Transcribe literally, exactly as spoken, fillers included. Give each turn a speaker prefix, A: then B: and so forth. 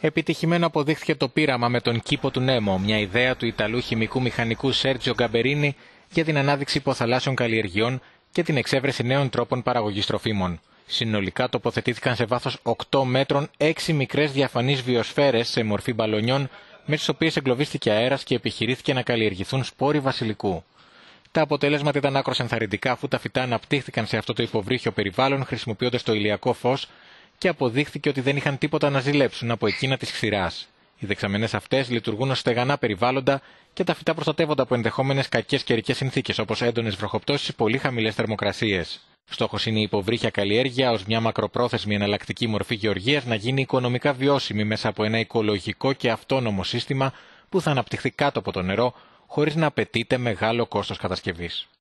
A: Επιτυχημένο αποδείχθηκε το πείραμα με τον κήπο του Νέμο, μια ιδέα του Ιταλού χημικού μηχανικού Σέρτζιο Γκαμπερίνι για την ανάδειξη υποθαλάσσιων καλλιεργειών και την εξέβρεση νέων τρόπων παραγωγής τροφίμων. Συνολικά τοποθετήθηκαν σε βάθος οκτώ μέτρων έξι μικρές διαφανείς βιοσφαίρες σε μορφή μπαλονιών, με τις οποίες εγκλωβίστηκε αέρας και επιχειρήθηκε να καλλιεργηθούν σπόροι βασιλικού. Τα αποτελέσματα ήταν άκρως ενθαρρυντικά, αφού τα φυτά αναπτύχθηκαν σε αυτό το υποβρύχιο περιβάλλον χρησιμοποιώντας το ηλιακό φως και αποδείχθηκε ότι δεν είχαν τίποτα να ζηλέψουν από εκείνα της ξηράς. Οι δεξαμενές αυτές λειτουργούν ως στεγανά περιβάλλοντα και τα φυτά προστατεύονται από ενδεχόμενες κακές καιρικές συνθήκες, όπως έντονες βροχοπτώσεις ή πολύ χαμηλές θερμοκρασίες. Στόχος είναι η υποβρύχια καλλιέργεια ως μια μακροπρόθεσμη εναλλακτική μορφή γεωργίας να γίνει οικονομικά βιώσιμη μέσα από ένα οικολογικό και αυτόνομο σύστημα που θα αναπτυχθεί κάτω από το νερό, χωρίς να απαιτείται μεγάλο κόστος κατασκευής.